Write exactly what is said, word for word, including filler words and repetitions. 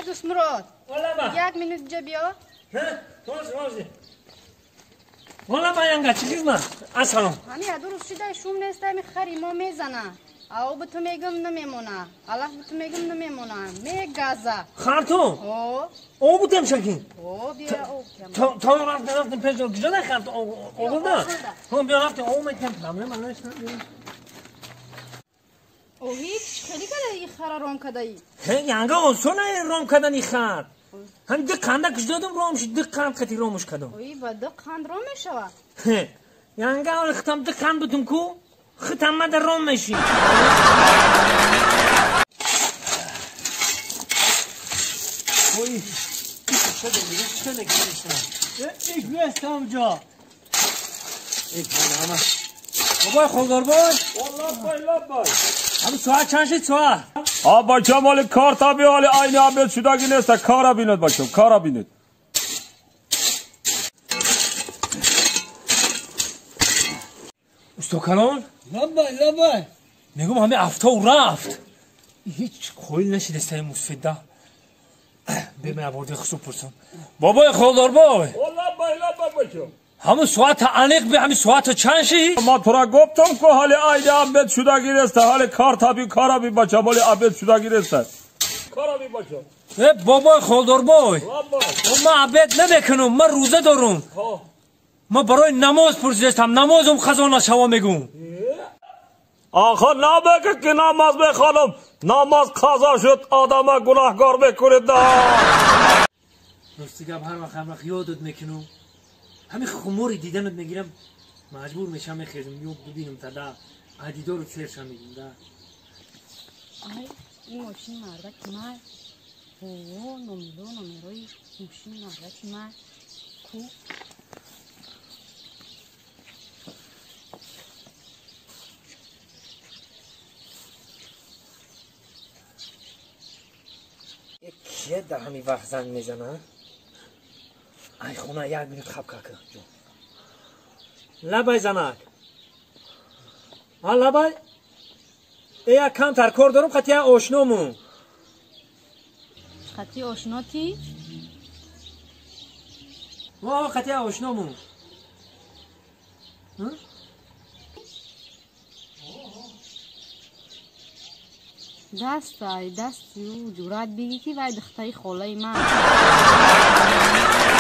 دوست مراد یک مینوت اینجا بیا. باشه باشه. والا با ینگا چی کردم؟ السلام. همی درست شده شوم نیست می خری ما میزنه. او به تو میگم نمیمونه. الله به تو میگم نمیمونه. میگازه. خارتون. او. او بودم شکین. او بیا او. تا تا رفت رفتم پیش کجا نخرد او او نه. هم بیا رفتم او میگم نمیدونم من نشنم. او هیچ خیلی کده این خرا روم کده ای. هی ینگا اصلا روم کدن این خرد. هم دق خنده کش دادم رومش دق خند ختی رومش کدم. اوی با دق خند روم میشوا. هی ینگا اول ختم دق خند بودم کو ختم مد روم میشی. اوی چه دیگه چه دیگه میشه؟ ایک بیست آمجا. ایک بالا ama. بابا خوددار باش. والله بالا باش. هم ساعت چند شد ساعت؟ آ بچه مال کار تابی حال aynı عبد شدگی نیست کارا بیند بچه کارا بیند. استوکلان؟ لبای لبای. میگم همه افتا و رفت. هیچ خویل نشید استای مصفده. به من آورده خصوص پرسم. بابای خوددار بای. والله بالا بچه. همون ساعت انیق به همین ساعت چند شی؟ ما تو را گفتم که حال aynı عبد شدگی نیست حال کار تابی کارا بی بچه مال عبد شدگی نیست. کارا بی بچه. بابای خوددار بای. بابا. من عبد نمیکنم من روزه دارم. من برای نماز پرسیدم نمازم خزانه شوا میگم. آخه نبگه که نماز بخوانم نماز قضا شد آدم گناهکار بکنید نه. راستی گپ هر وقت هم یادت میکنم همین خموری دیدنت میگیرم مجبور میشم میخیزم یوب ببینم تا دا عدیدا رو سرشم میگیم دا. آی این ماشین مرده که من اوه نمیدو نمیروی ماشین مرده که من کو کیه در همین وقت زنگ میزنه؟ ای خونه یک مینوت خب که لبای زنک ها لبای ای یک کم تر کار دارم خطی آشنامون خطی آشنا کی؟ واه خطی آشنامون دست ای دستی او جورت بگی که وای دختای خالای من